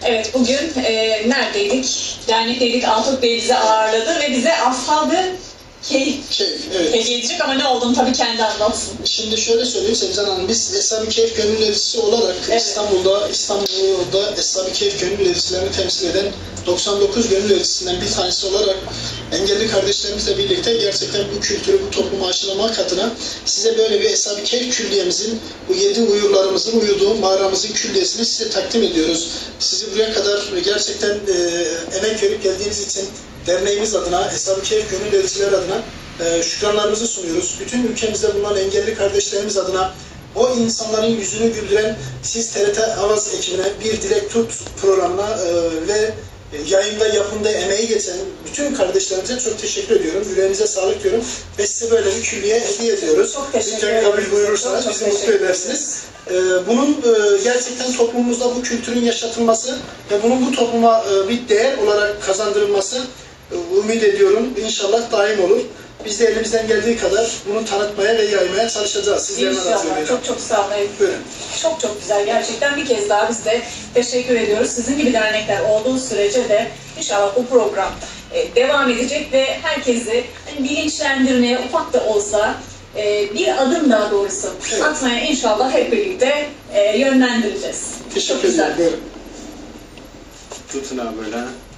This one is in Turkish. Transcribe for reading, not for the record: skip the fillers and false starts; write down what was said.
Evet, bugün neredeydik? Dernekteydik, Altut Bey bizi ağırladı ve bize Ashab-ı Keyif evet. hediye edecek ama ne olduğunu tabii kendi anlatsın. Şimdi şöyle söyleyeyim Sevcan Hanım, biz Ashab-ı Keyif Gönül Elçisi olarak Evet. İstanbul'da Ashab-ı Keyif Gönül Elçilerini temsil eden 99 Gönül Elçisi'nden bir tanesi olarak engelli kardeşlerimizle birlikte gerçekten bu kültürü, bu toplumu aşılamak adına size böyle bir Ashab-ı Keyif külliyemizin, bu 7 uyurlarımızın uyuduğu mağaramızın külliyesini size takdim ediyoruz. Sizi buraya kadar gerçekten emek verip geldiğiniz için derneğimiz adına, Ashab-ı Keyif Gönül Elçileri adına şükranlarımızı sunuyoruz. Bütün ülkemizde bulunan engelli kardeşlerimiz adına o insanların yüzünü güldüren siz TRT Avaz ekibine bir Dilek Tut programına ve yayında, yapımda emeği geçen bütün kardeşlerimize çok teşekkür ediyorum. Yüreğinize sağlık diyorum ve size böyle bir külliye hediye ediyoruz. Çok teşekkür ederim. Kabul buyurursanız bizi mutlu edersiniz. Bunun gerçekten toplumumuzda bu kültürün yaşatılması ve bunun bu topluma bir değer olarak kazandırılması ümit ediyorum. İnşallah daim olur. Biz de elimizden geldiği kadar bunu tanıtmaya ve yaymaya çalışacağız. Sizlerin İnşallah. Çok çok sağ olun. Buyurun. Çok çok güzel. Gerçekten bir kez daha biz de teşekkür ediyoruz. Sizin gibi dernekler olduğu sürece de inşallah bu program devam edecek ve herkesi bilinçlendirmeye ufak da olsa bir adım daha doğrusu atmaya inşallah hep birlikte yönlendireceğiz. Teşekkür ederim. Tutun abi böyle.